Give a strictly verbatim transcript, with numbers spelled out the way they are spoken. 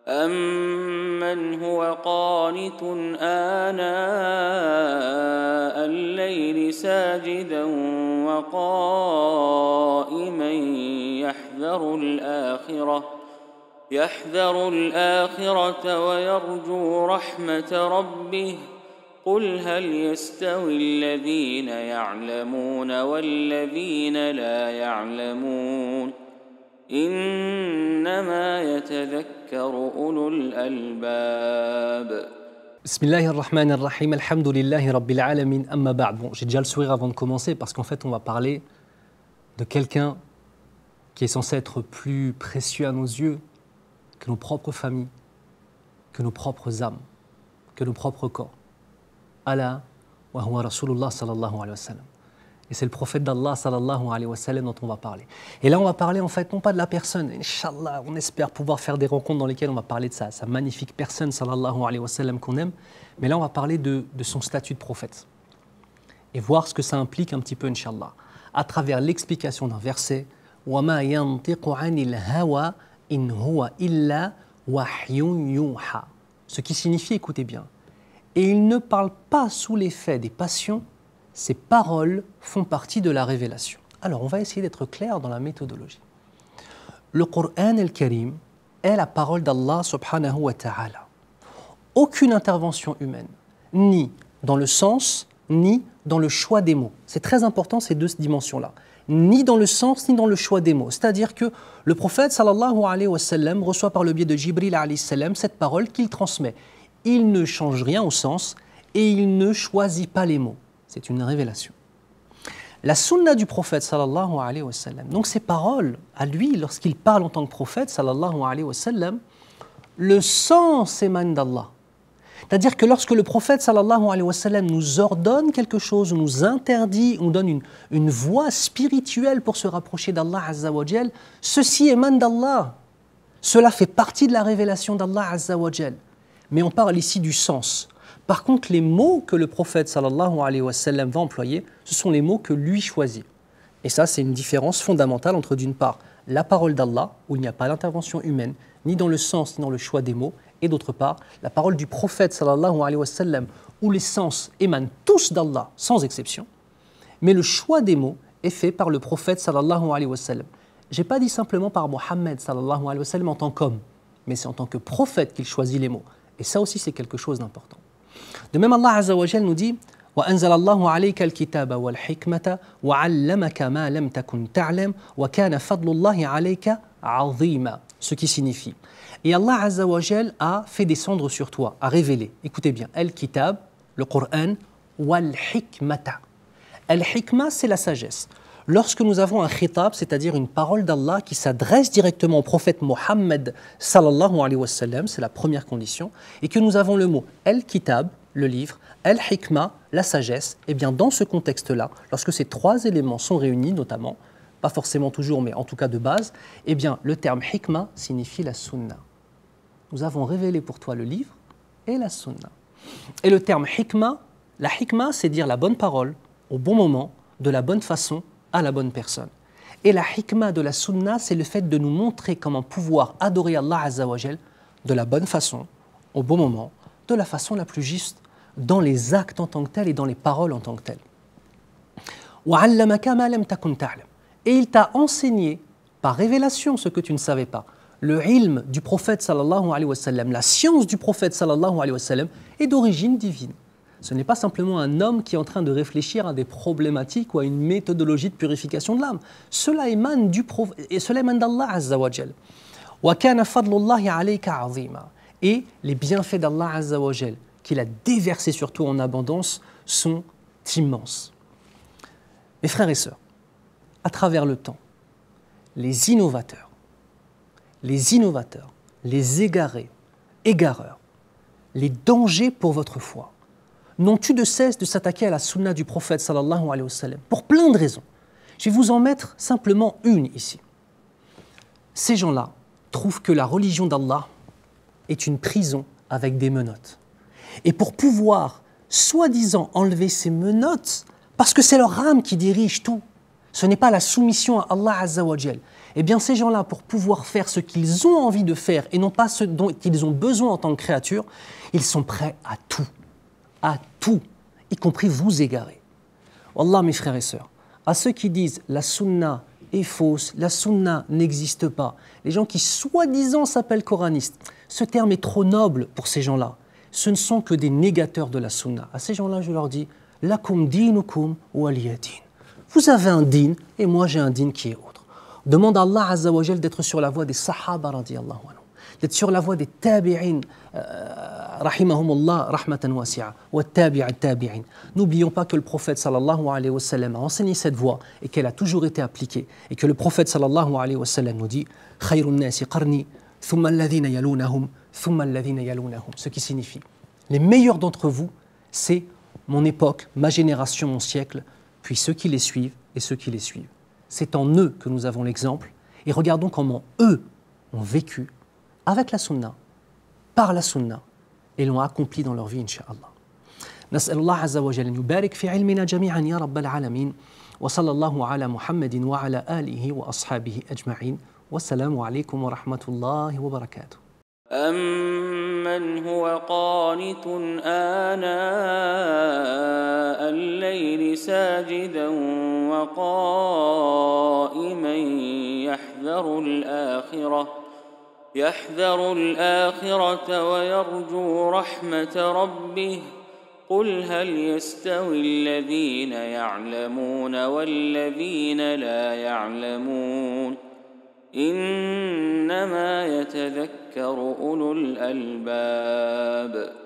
أَمَّنْ هُوَ قَانِتٌ آنَاءَ اللَّيْلِ سَاجِدًا وَقَائِمًا يَحْذَرُ الْآخِرَةَ يَحْذَرُ الْآخِرَةَ وَيَرْجُو رَحْمَةَ رَبِّهِ قُلْ هَلْ يَسْتَوِي الَّذِينَ يَعْلَمُونَ وَالَّذِينَ لَا يَعْلَمُونَ إِنَّمَا يَتَذَكَّرُ أُولُو الْأَلْبَابِ. Bismillahirrahmanirrahim, alhamdulillahi rabbil alamin, amma ba'd. Bon, j'ai déjà le sourire avant de commencer parce qu'en fait on va parler de quelqu'un qui est censé être plus précieux à nos yeux que nos propres familles, que nos propres âmes, que nos propres corps. Allah wa huwa Rasulullah sallallahu alayhi wa sallam. Et c'est le prophète d'Allah sallallahu alayhi wa sallam dont on va parler. Et là on va parler en fait non pas de la personne, Inch'Allah, on espère pouvoir faire des rencontres dans lesquelles on va parler de ça, sa magnifique personne sallallahu alayhi wa sallam qu'on aime, mais là on va parler de, de son statut de prophète. Et voir ce que ça implique un petit peu, Inch'Allah, à travers l'explication d'un verset وَمَا يَنْطِقُ عَنِ الْهَوَى إِنْ هُوَ إِلَّا وَحْيٌ يُوحَى. Ce qui signifie, écoutez bien, et il ne parle pas sous l'effet des passions, ces paroles font partie de la révélation. Alors, on va essayer d'être clair dans la méthodologie. Le Coran al-Karim est la parole d'Allah subhanahu wa ta'ala. Aucune intervention humaine, ni dans le sens, ni dans le choix des mots. C'est très important ces deux dimensions-là. Ni dans le sens, ni dans le choix des mots. C'est-à-dire que le prophète sallallahu alayhi wa sallam reçoit par le biais de Jibril alayhi salam cette parole qu'il transmet. Il ne change rien au sens et il ne choisit pas les mots. C'est une révélation. La sunna du prophète sallallahu alayhi wa sallam, donc ces paroles à lui, lorsqu'il parle en tant que prophète sallallahu alayhi wa sallam, le sens émane d'Allah. C'est-à-dire que lorsque le prophète sallallahu alayhi wa sallam nous ordonne quelque chose, ou nous interdit, ou nous donne une, une voie spirituelle pour se rapprocher d'Allah azza wa jal, ceci émane d'Allah. Cela fait partie de la révélation d'Allah azza wa jal. Mais on parle ici du sens. Par contre, les mots que le prophète sallallahu alayhi wa sallam va employer, ce sont les mots que lui choisit. Et ça, c'est une différence fondamentale entre, d'une part, la parole d'Allah, où il n'y a pas d'intervention humaine, ni dans le sens, ni dans le choix des mots, et d'autre part, la parole du prophète sallallahu alayhi wa sallam, où les sens émanent tous d'Allah, sans exception, mais le choix des mots est fait par le prophète sallallahu alayhi wa sallam. Je n'ai pas dit simplement par Mohammed sallallahu alayhi wa sallam en tant qu'homme, mais c'est en tant que prophète qu'il choisit les mots. Et ça aussi, c'est quelque chose d'important. De même, Allah Azza wa Jal nous dit وَأَنزَلَ اللَّهُ عَلَيْكَ الْكِتَابَ وَالْحِكْمَةَ وَعَلَّمَكَ مَا لَمْ تَكُنْ تَعْلَمْ وَكَانَ فَضْلُ اللَّهِ عَلَيْكَ عَظِيمًا. Ce qui signifie, et Allah Azza wa Jal a fait descendre sur toi, a révélé, écoutez bien, Al-Kitab, le Coran, wal-Hikmata. Al-Hikma, c'est la sagesse. Lorsque nous avons un khitab, c'est-à-dire une parole d'Allah qui s'adresse directement au prophète Mohammed sallallahu alayhi wa sallam, c'est la première condition, et que nous avons le mot Al-Kitab, le livre, Al-Hikma, la sagesse, et bien dans ce contexte-là, lorsque ces trois éléments sont réunis, notamment, pas forcément toujours, mais en tout cas de base, eh bien le terme Hikma signifie la sunna. Nous avons révélé pour toi le livre et la sunna. Et le terme Hikma, la Hikma, c'est dire la bonne parole, au bon moment, de la bonne façon, à la bonne personne. Et la hikmah de la sunna, c'est le fait de nous montrer comment pouvoir adorer Allah Azza wa Jal de la bonne façon, au bon moment, de la façon la plus juste, dans les actes en tant que tels et dans les paroles en tant que telles. وَعَلَّمَكَ مَا لَمْ تَكُنْ تَعْلَمْ. Et il t'a enseigné, par révélation, ce que tu ne savais pas. Le ilm du prophète sallallahu alayhi wa sallam, la science du prophète sallallahu alayhi wa sallam, est d'origine divine. Ce n'est pas simplement un homme qui est en train de réfléchir à des problématiques ou à une méthodologie de purification de l'âme. Cela émane du prophète, et cela émane d'Allah Azza wa Jal. وَكَانَ فَضْلُ اللَّهِ عَلَيْكَ عَظِيمًا. Et les bienfaits d'Allah Azza wa Jal, qu'il a déversés sur toi en abondance, sont immenses. Mes frères et sœurs, à travers le temps, les innovateurs, les innovateurs, les égarés, égareurs, les dangers pour votre foi, n'ont eu de cesse de s'attaquer à la sunna du prophète sallallahu alayhi wa sallam, pour plein de raisons. Je vais vous en mettre simplement une ici. Ces gens-là trouvent que la religion d'Allah est une prison avec des menottes. Et pour pouvoir, soi-disant, enlever ces menottes, parce que c'est leur âme qui dirige tout, Ce n'est pas la soumission à Allah Azza wa Jal. Eh bien, ces gens-là, pour pouvoir faire ce qu'ils ont envie de faire et non pas ce dont ils ont besoin en tant que créature, ils sont prêts à tout, à tout, y compris vous égarer. Wallah, mes frères et sœurs, à ceux qui disent la sunna est fausse, la sunna n'existe pas, les gens qui soi-disant s'appellent coranistes, ce terme est trop noble pour ces gens-là. Ce ne sont que des négateurs de la sunna. À ces gens-là, je leur dis lakum dinukum waliya din. Vous avez un din et moi j'ai un din qui est autre. Demande à Allah Azza wa Jal d'être sur la voie des sahaba radiyallahu anhu, d'être sur la voie des tabi'in, euh, rahimahumullah rahmatan wasi'a, wa tabi'a tabi'in. N'oublions pas que le prophète sallallahu alayhi wa sallam a enseigné cette voie et qu'elle a toujours été appliquée. Et que le prophète sallallahu alayhi wa sallam nous dit khayrun nasi qarni, thumma alladhina yalunahum, thumma alladhina yalunahum. Ce qui signifie les meilleurs d'entre vous, c'est mon époque, ma génération, mon siècle, puis ceux qui les suivent et ceux qui les suivent. C'est en eux que nous avons l'exemple et regardons comment eux ont vécu avec la sunna, par la sunna et l'ont accompli dans leur vie, incha'Allah. نسأل الله عز وجل أن يبارك في علمنا جميعا يا رب العالمين وصلى الله على محمد وعلى آله وأصحابه أجمعين والسلام عليكم ورحمة الله وبركاته. أمن هو قانت آناء الليل ساجدا وقائما يحذر الآخرة يحذر الآخرة ويرجو رحمة ربه قل هل يستوي الذين يعلمون والذين لا يعلمون إنما يتذكر أولو الألباب